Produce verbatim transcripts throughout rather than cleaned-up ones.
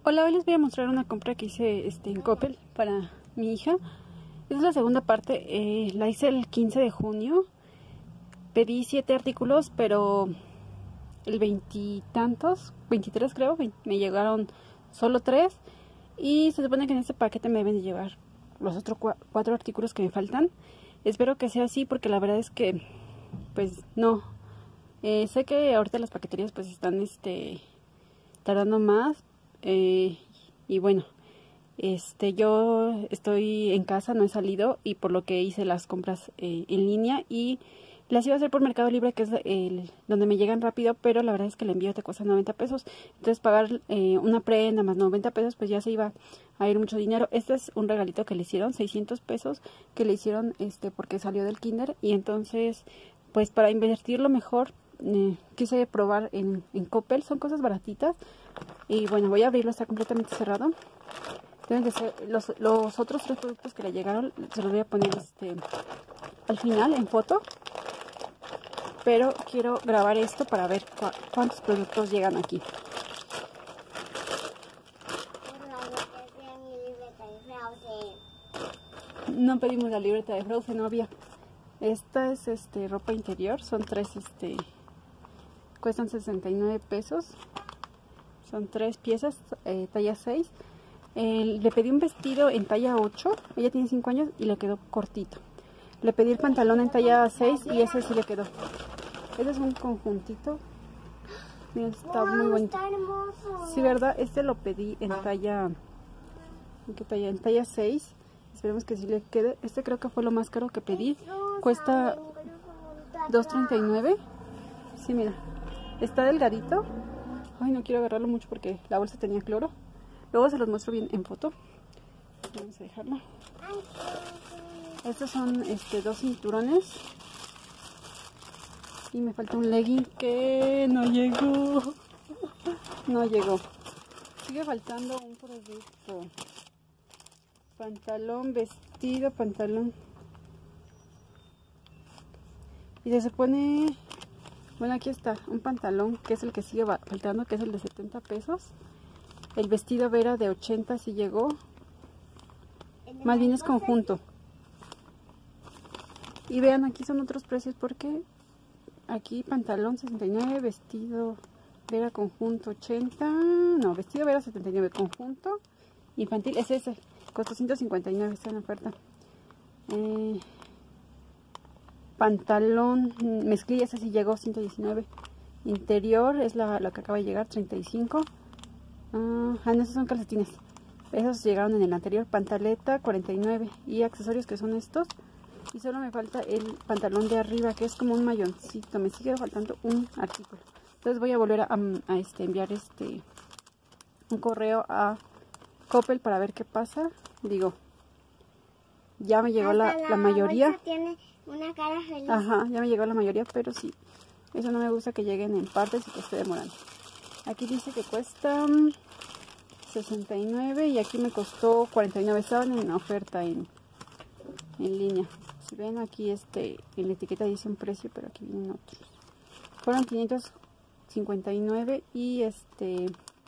Hola, hoy les voy a mostrar una compra que hice este, en Coppel para mi hija. Esta es la segunda parte, eh, la hice el quince de junio. Pedí siete artículos, pero el veintitantos, veintitrés creo, me llegaron solo tres. Y se supone que en este paquete me deben de llevar los otros cuatro artículos que me faltan. Espero que sea así porque la verdad es que, pues no. Eh, sé que ahorita las paqueterías pues están este, tardando más. Eh, y bueno, este yo estoy en casa, no he salido, y por lo que hice las compras eh, en línea, y las iba a hacer por Mercado Libre, que es el donde me llegan rápido, pero la verdad es que el envío te cuesta noventa pesos. Entonces pagar eh, una prenda más noventa pesos, pues ya se iba a ir mucho dinero. Este es un regalito que le hicieron, seiscientos pesos que le hicieron este porque salió del kinder, y entonces pues para invertirlo mejor eh, quise probar en, en Coppel. Son cosas baratitas. Y bueno, voy a abrirlo, está completamente cerrado. Deben de ser los, los otros tres productos que le llegaron, se los voy a poner este al final en foto. Pero quiero grabar esto para ver cu cuántos productos llegan aquí. No pedimos la libreta de Frozen, no había. Esta es este ropa interior, son tres, este cuestan sesenta y nueve pesos. Son tres piezas, eh, talla seis. Eh, le pedí un vestido en talla ocho, ella tiene cinco años y le quedó cortito. Le pedí el pantalón en talla seis y ese sí le quedó. Este es un conjuntito. Miren, está muy bonito. Sí, ¿verdad? Este lo pedí en talla... ¿En qué talla? En talla seis. Esperemos que sí le quede. Este creo que fue lo más caro que pedí. Cuesta dos treinta y nueve. Sí, mira. Está delgadito. Ay, no quiero agarrarlo mucho porque la bolsa tenía cloro. Luego se los muestro bien en foto. Vamos a dejarlo. Estos son este, dos cinturones. Y me falta un legging que no llegó. No llegó. Sigue faltando un producto. Pantalón, vestido, pantalón. Y se supone... Bueno, aquí está, un pantalón que es el que sigue faltando, que es el de setenta pesos. El vestido Vera de ochenta sí llegó. Más bien es conjunto. Y vean, aquí son otros precios porque aquí pantalón sesenta y nueve, vestido Vera conjunto ochenta. No, vestido Vera setenta y nueve, conjunto infantil es ese. Costó ciento cincuenta y nueve, está en oferta. Eh... Pantalón mezclilla, ese sí llegó, ciento diecinueve. Interior es la, la que acaba de llegar, treinta y cinco. Ah, no, esos son calcetines. Esos llegaron en el anterior. Pantaleta, cuarenta y nueve. Y accesorios, que son estos. Y solo me falta el pantalón de arriba, que es como un mayoncito. Me sigue faltando un artículo. Entonces voy a volver a, a, a este, enviar este un correo a Coppel para ver qué pasa. Digo, ya me llegó la, la, la mayoría. Tiene una cara feliz. Ajá, ya me llegó la mayoría, pero sí, eso no me gusta que lleguen en partes y que esté demorando. Aquí dice que cuesta sesenta y nueve y aquí me costó cuarenta y nueve. Estaban en oferta en, en línea. Si ven aquí, este en la etiqueta dice un precio, pero aquí vienen otros. Fueron quinientos cincuenta y nueve y este...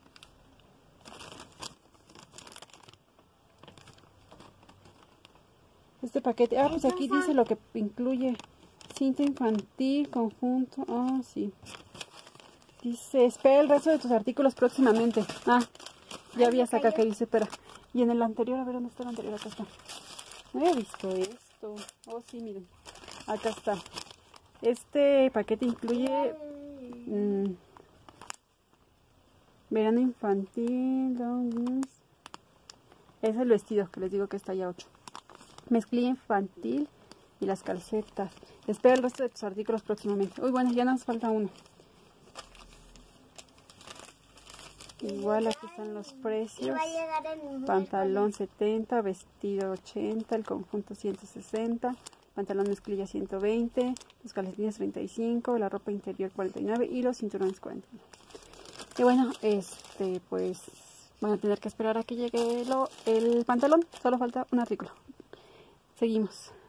Este paquete, ah, pues aquí dice lo que incluye. Cinta infantil, conjunto, ah, sí. Dice, espera el resto de tus artículos próximamente. Ah, ya vi hasta acá que dice, espera. Y en el anterior, a ver, ¿dónde está el anterior? Acá está. No había visto esto. Oh, sí, miren. Acá está. Este paquete incluye mmm, verano infantil. Es el vestido que les digo que está ya ocho. Mezclilla infantil y las calcetas. Espera el resto de tus artículos próximamente. Uy, bueno, ya nos falta uno. Igual aquí están los precios. Pantalón setenta, vestido ochenta, el conjunto ciento sesenta, pantalón mezclilla ciento veinte, los calcetines treinta y cinco, la ropa interior cuarenta y nueve y los cinturones cuarenta y nueve. Y bueno, este pues van a tener que esperar a que llegue lo, el pantalón. Solo falta un artículo. Seguimos.